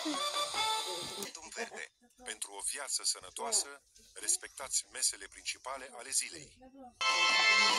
Dum verde. Pentru o viață sănătoasă, respectați mesele principale ale zilei.